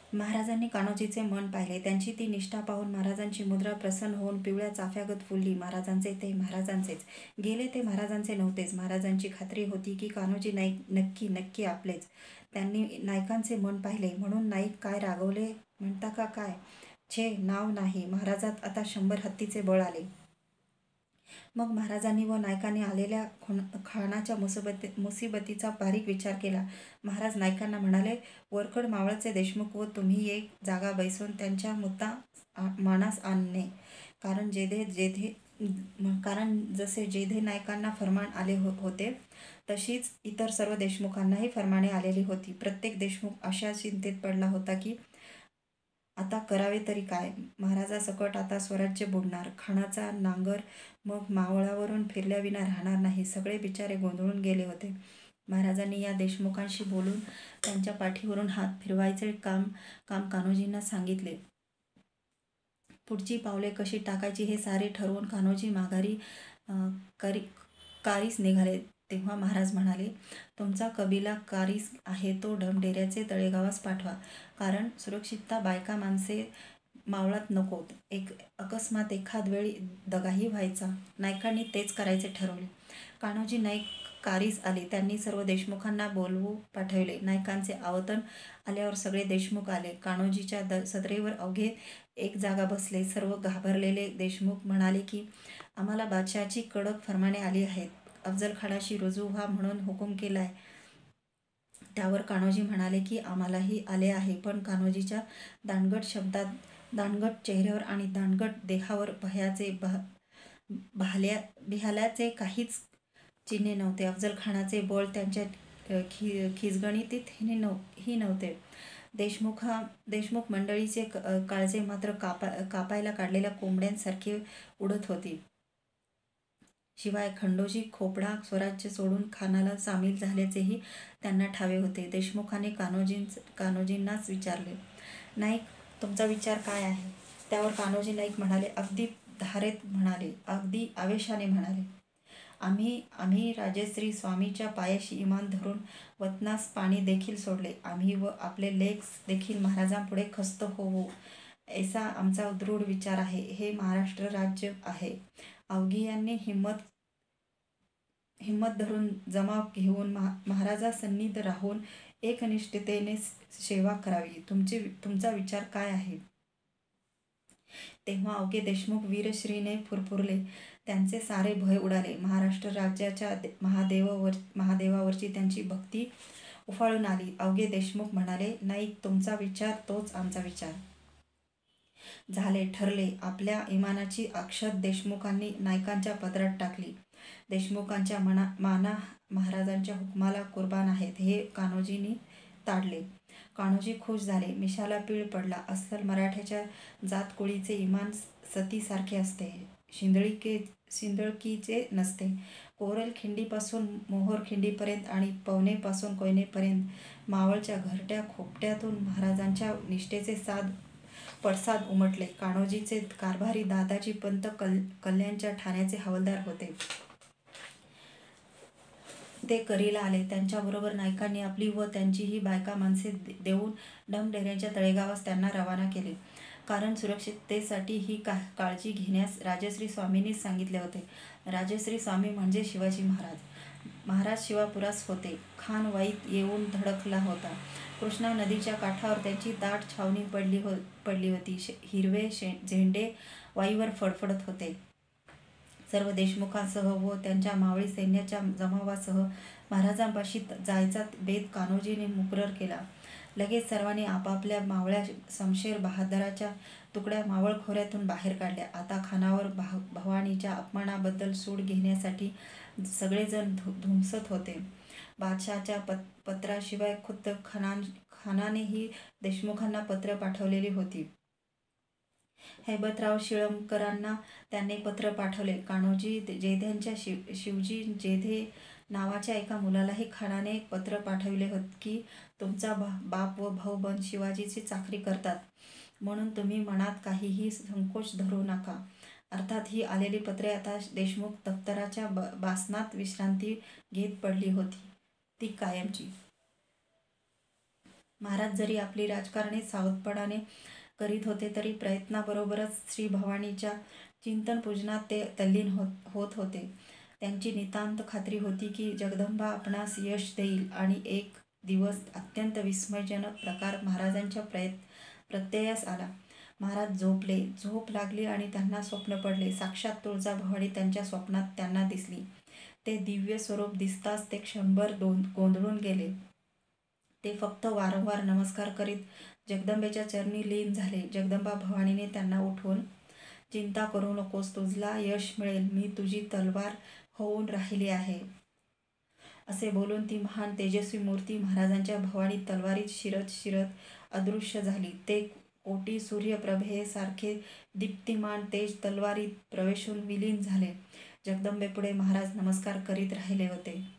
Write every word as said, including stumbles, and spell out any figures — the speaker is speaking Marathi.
महाराजांनी कान्होजीचे मन पाहिले. त्यांची ती निष्ठा पाहून महाराजांची मुद्रा प्रसन्न होऊन पिवळ्या चाफ्यागत फुलली. महाराजांचे ते महाराजांचेच, गेले ते महाराजांचे नव्हतेच. महाराजांची खात्री होती की कान्होजी नाईक नक्की नक्की आपलेच. त्यांनी नाईकांचे मन पाहिले म्हणून नाईक काय रागवले म्हणता का काय? छे, नाव नाही. महाराजात आता शंभर हत्तीचे बळ आले. मग महाराजांनी व नायकांनी आलेल्या खानाच्या मुसीबती मुसीबतीचा बारीक विचार केला. महाराज नायकांना म्हणाले, वरकड मावळचे देशमुख व तुम्ही एक जागा बैसून त्यांच्या मुद्दा मानास आणणे. कारण जेधे जेधे कारण जसे जेधे नायकांना फरमान आले हो होते तशीच इतर सर्व देशमुखांनाही फरमाने आलेली होती. प्रत्येक देशमुख अशा चिंतेत पडला होता की आता करावे तरी काय? महाराजासकट आता स्वराज्य बुडणार. खानाचा नांगर मग मावळावरून फिरल्याविना राहणार नाही. सगळे बिचारे गोंधळून गेले होते. महाराजांनी या देशमुखांशी बोलून त्यांच्या पाठीवरून हात फिरवायचे काम काम कान्होजींना सांगितले. पुढची पावले कशी टाकायची हे सारे ठरवून कान्होजी माघारी कारी कारीस निघाले. तेव्हा महाराज म्हणाले, तुमचा कबिला कारीस आहे तो ढमढेऱ्याचे तळेगावास पाठवा. कारण सुरक्षितता बायका माणसे मावळात नकोत. एक अकस्मात एखाद वेळी दगाही व्हायचा. नायकांनी तेच करायचे ठरवले. कान्होजी नाईक कारीस आले. त्यांनी सर्व देशमुखांना बोलवू पाठविले. नायकांचे आवतन आल्यावर सगळे देशमुख आले. कान्होजीच्या सदरेवर अवघे एक जागा बसले. सर्व घाबरलेले देशमुख म्हणाले की आम्हाला बादशहाची कडक फरमाने आली आहेत. अफजलखानाशी रुजू व्हा म्हणून हुकूम केलाय. त्यावर कान्होजी म्हणाले की आम्हालाही आले आहे. पण कान्होजीच्या दांडगट शब्दात, दांडगट चेहऱ्यावर आणि दांडगट देहावर भयाचे भाल्या भिहाल्याचे काहीच चिन्हे नव्हते. अफजलखानाचे बळ त्यांच्या खि खिजगणितीत ही नव्हते. देशमुखा देशमुख मंडळीचे काळजे मात्र कापा कापायला काढलेल्या कोंबड्यांसारखे उडत होती. शिवाय खंडोजी खोपडा स्वराज्य सोडून खानाला सामील झाल्याचेही त्यांना ठावे होते. देशमुखाने कान्होजी कान्होजींनाच विचारले, नाईक, तुमचा विचार काय आहे? त्यावर कान्होजी नाईक म्हणाले, अगदी धारेत म्हणाले, अगदी आवेशाने म्हणाले, आम्ही आम्ही राजश्री स्वामीच्या पायाशी इमान धरून वतनास पाणी देखील सोडले. आम्ही व आपले लेक देखील महाराजांपुढे खस्त होवो ऐसा आमचा दृढ विचार आहे. हे महाराष्ट्र राज्य आहे. अवघियांनी हिंमत हिंमत धरून जमाव घेऊन महाराजासन्निध राहून एकनिष्ठतेने सेवा करावी. तुमचे तुमचा विचार काय आहे? तेव्हा अवघे देशमुख वीरश्रीने फुरफुरले. त्यांचे सारे भय उडाले. महाराष्ट्र राज्याच्या महादेवावर महादेवावरची त्यांची भक्ती उफाळून आली. अवघे देशमुख म्हणाले, नाईक, तुमचा विचार तोच आमचा विचार. झाले, ठरले. आपल्या इमानाची अक्षत देशमुखांनी नायकांच्या पदरात टाकली. देशमुखांच्या मना माना महाराजांच्या हुकमाला कुर्बान आहेत हे कान्होजींनी ताडले. कान्होजी खुश झाले. मिशाला पीळ पडला. अस्सल मराठ्याच्या जातकुळीचे इमान सतीसारखे असते. शिंदळीके शिंदळकीचे नसते. कोरल खिंडीपासून मोहोर खिंडीपर्यंत आणि पवनेपासून कोयनेपर्यंत मावळच्या घरट्या खोपट्यातून महाराजांच्या निष्ठेचे साद पडसाद उमटले. कान्होजीचे कारभारी दादाजी पंत कल कल्याणच्या ठाण्याचे हवालदार होते. ते करीला आले. त्यांच्याबरोबर नायकांनी आपली व त्यांचीही बायका माणसे देऊन ढमढेऱ्याच्या तळेगावास त्यांना रवाना केले. कारण सुरक्षिततेसाठी ही का काळजी घेण्यास राजश्री स्वामींनीच सांगितले होते. राजश्री स्वामी म्हणजे शिवाजी महाराज. महाराज शिवापुरास होते. खान वाईत येऊन धडकला होता. कृष्णा नदीच्या काठावर त्यांची दाट छावणी पडली हो पडली होती. हिरवे झेंडे वाईवर फडफडत होते. सर्व देशमुखांसह व त्यांच्या मावळी सैन्याच्या जमावासह महाराजांपाशी जायचा बेत कान्होजीने मुकरर केला. लगेच सर्वांनी आपापल्या मावळ्या शमशेर बहादराच्या तुकड्या मावळ खोऱ्यातून बाहेर काढल्या. आता खानावर भवानीच्या अपमानाबद्दल सूड घेण्यासाठी सगळेजण धुमसत होते. बादशहाच्या पत पत्राशिवाय खुद्द खाना खानानेही देशमुखांना पत्र पाठवलेली होती. हैबतराव शिळमकरांना त्यांनी पत्र पाठवले. कान्होजी जेध्यांच्या शिव शिवजी जेधे नावाच्या एका मुलालाही खानाने पत्र पाठविले होते की तुमचा बाप व भाऊबंद शिवाजीची चाकरी करतात म्हणून तुम्ही मनात काहीही संकोच धरू नका. अर्थात ही आलेली पत्रे आता देशमुख दफ्तराच्या बासनात विश्रांती घेत पडली होती, ती कायमची. महाराज जरी आपली राजकारणी सावधपणाने करीत होते तरी प्रयत्नाबरोबरच श्री भवानीच्या चिंतन पूजनात ते तल्लीन होत होत होते. त्यांची नितांत खात्री होती की जगदंबा आपणास यश देईल आणि एक दिवस अत्यंत विस्मयजनक प्रकार महाराजांच्या प्रयत् प्रत्ययास आला. महाराज झोपले. झोप लागली आणि त्यांना स्वप्न पडले. साक्षात तुळजाभवानी त्यांच्या स्वप्नात त्यांना दिसली. ते दिव्य स्वरूप दिसताच ते क्षणभर दोन गोंधळून गेले. ते फक्त वारंवार नमस्कार करीत जगदंबेच्या चरणी लीन झाले. जगदंबा भवानीने त्यांना उठवून, चिंता करू नकोस, तुझला यश मिळेल. मी तुझी तलवार होऊन राहिली आहे. असे बोलून ती महान तेजस्वी मूर्ती महाराजांच्या भवानी तलवारीत शिरत शिरत अदृश्य झाली. ते कोटी सूर्यप्रभेसारखे दीप्तिमान तेज तलवारीत प्रवेशून विलीन झाले. जगदंबेपुढे महाराज नमस्कार करीत राहिले होते.